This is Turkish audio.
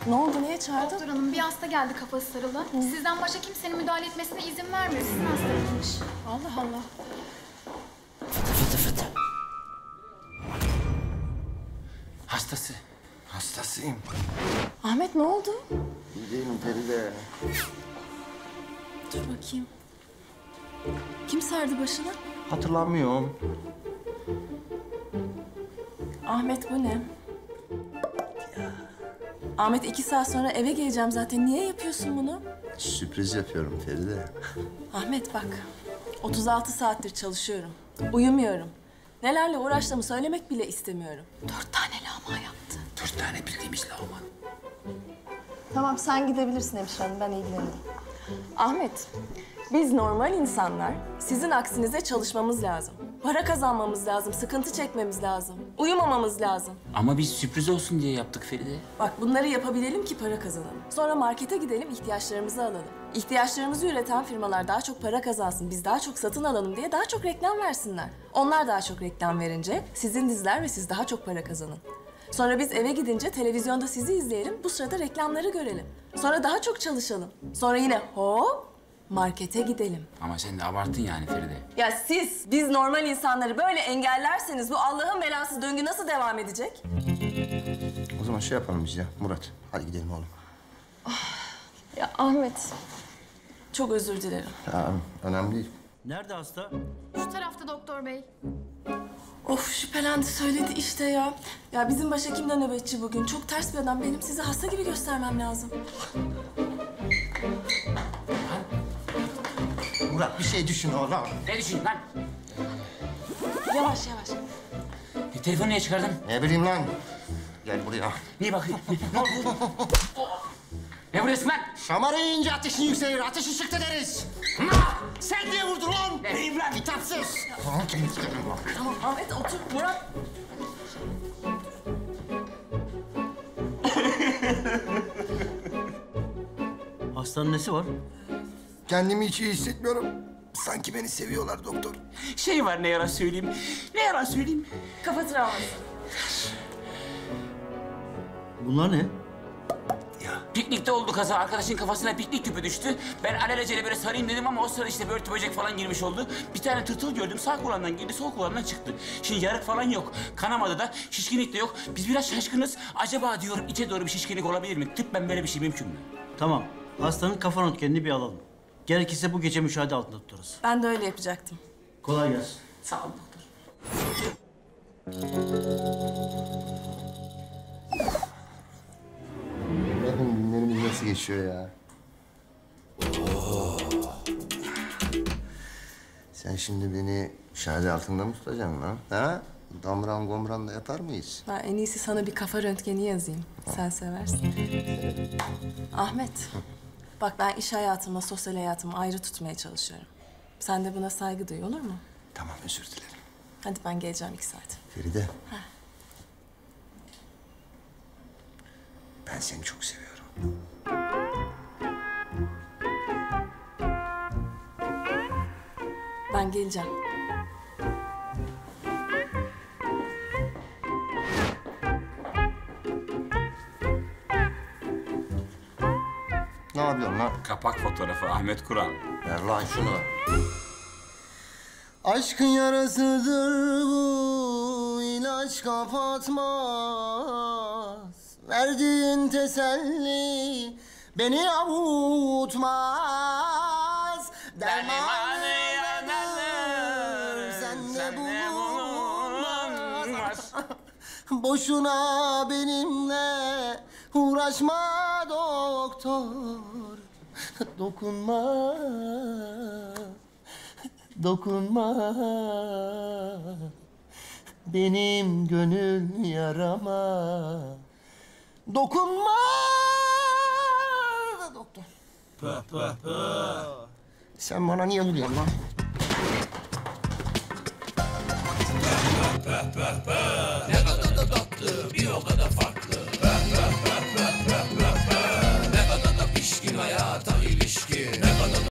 Ne oldu? Niye çağırdın? Doktor hanım bir hasta geldi kafası sarılı. Sizden başka kimsenin müdahale etmesine izin vermiyor. Sizin hastanızmış. Allah Allah. Fıtı. Hastasıyım. Ahmet ne oldu? İyi değilim Feride. Dur bakayım. Kim sardı başını? Hatırlamıyorum. Ahmet bu ne? Ahmet 2 saat sonra eve geleceğim zaten. Niye yapıyorsun bunu? Sürpriz yapıyorum Feride. Ahmet bak. 36 saattir çalışıyorum. Uyumuyorum. Nelerle uğraştığımı söylemek bile istemiyorum. 4 tane lağma yaptı. 4 tane bildiğimiz lağma. Tamam sen gidebilirsin hemşire hanım. Ben ilgilenirim. Ahmet, biz normal insanlar sizin aksinize çalışmamız lazım. Para kazanmamız lazım, sıkıntı çekmemiz lazım. Uyumamamız lazım. Ama biz sürpriz olsun diye yaptık Feride. Bak bunları yapabilelim ki para kazanalım. Sonra markete gidelim, ihtiyaçlarımızı alalım. İhtiyaçlarımızı üreten firmalar daha çok para kazansın, biz daha çok satın alalım diye daha çok reklam versinler. Onlar daha çok reklam verince sizin diziler ve siz daha çok para kazanın. Sonra biz eve gidince televizyonda sizi izleyelim, bu sırada reklamları görelim. Sonra daha çok çalışalım. Sonra yine hop markete gidelim. Ama sen de abarttın yani Feride. Ya biz normal insanları böyle engellerseniz bu Allah'ın belası döngü nasıl devam edecek? O zaman şey yapalım biz ya Murat. Hadi gidelim oğlum. Ya Ahmet, çok özür dilerim. Ya, önemli değil. Nerede hasta? Şu tarafta doktor bey. Of şüphelendi söyledi işte ya. Ya bizim başhekim de nöbetçi bugün. Çok ters bir adam. Benim sizi hasta gibi göstermem lazım. Murat bir şey düşün oğlum. Ne düşün lan? Yavaş. Telefonu niye çıkardın? Ne bileyim lan. Gel buraya. Niye bakayım? Ne oldu? Ne vuruyorsun lan? Şamarı yiyince ateşin yükselir. Ateşi çıktı deriz. Sen niye vurdun lan? Neyim lan? Kitapsız. Tamam Ahmet otur. Murat. Hastanın nesi var? Kendimi hiç iyi hissetmiyorum. Sanki beni seviyorlar doktor. Şey var ne yalan söyleyeyim. Kafa travması. Bunlar ne? Piknikte oldu kaza. Arkadaşın kafasına piknik tüpü düştü. Ben alelacele böyle sarayım dedim ama o sırada işte börtü böcek falan girmiş oldu. Bir tane tırtıl gördüm. Sağ kulağından girdi, sol kulağından çıktı. Şimdi yarık falan yok. Kanamadı da, şişkinlik de yok. Biz biraz şaşkınız. Acaba diyorum içe doğru bir şişkinlik olabilir mi? Tıbben böyle bir şey mümkün mü? Tamam. Hastanın kafa röntgenini bir alalım. Gerekirse bu gece müşahede altında tutarız. Ben de öyle yapacaktım. Kolay gelsin. Sağ ol doktor. Bakın günlerimiz nasıl geçiyor ya. Sen şimdi beni müşahede altında mı tutacaksın lan? Ha? Damran gomran da yapar mıyız? Ben en iyisi sana bir kafa röntgeni yazayım. Sen seversin. Ahmet, bak ben iş hayatımla sosyal hayatımı ayrı tutmaya çalışıyorum. Sen de buna saygı duy, olur mu? Tamam özür dilerim. Hadi ben geleceğim 2 saat. Feride. Ben seni çok seviyorum. Ben geleceğim. Ne yapıyorsun lan? Kapak fotoğrafı Ahmet Kural. Ver lan şunu. Aşkın yarasıdır bu, ilaç kapatmaz. Verdiğin teselli beni avutmaz. Dermanı yanılır, sende bulunmaz. Boşuna benimle uğraşma doktor. Dokunma. Dokunma benim gönül yarama. Dokunma doktor. Sen bana niye vuruyorsun lan? Ne kadar da tatlı, bir o kadar